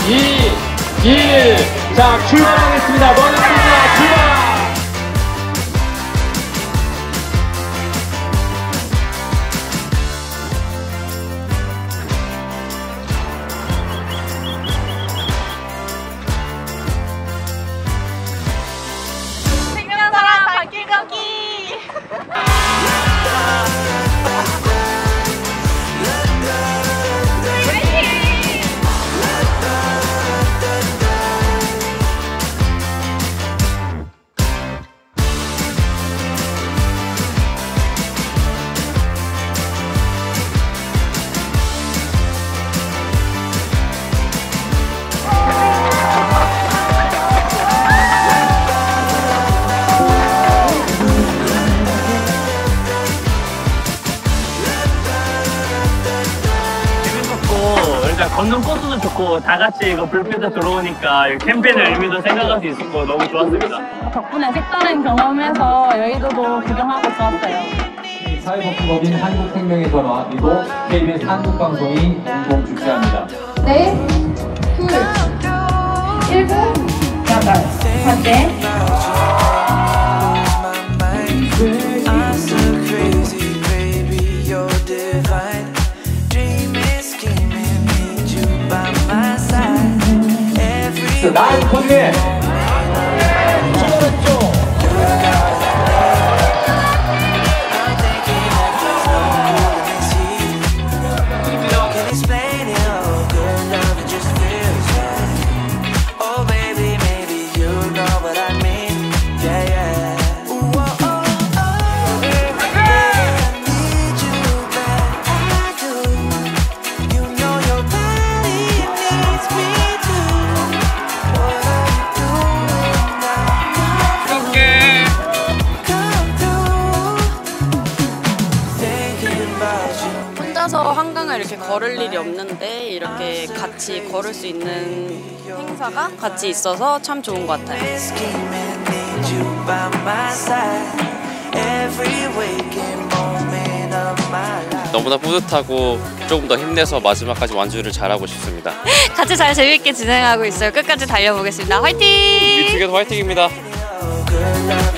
2, 1. 자, 출발하겠습니다. 먼저 출발! 생명사랑 발길 걷기! 일단 걷는 코스도 좋고 다 같이 이거 불빛에 들어오니까 캠페인의 의미도 생각할 수 있었고 너무 좋았습니다. 덕분에 색다른 경험해서 여의도도 구경하고 좋았어요. 사회복지법인 한국생명의 전화 그리고 KBS 한국방송이 공동 주최합니다. 네, 둘, 7, 8, 번째. 나의 코디네 출발했죠. 혼자서 한강을 이렇게 걸을 일이 없는데 이렇게 같이 걸을 수 있는 행사가 같이 있어서 참 좋은 것 같아요. 너무나 뿌듯하고 조금 더 힘내서 마지막까지 완주를 잘하고 싶습니다. 같이 잘 재밌게 진행하고 있어요. 끝까지 달려보겠습니다. 화이팅! 우리 두 개도 화이팅입니다.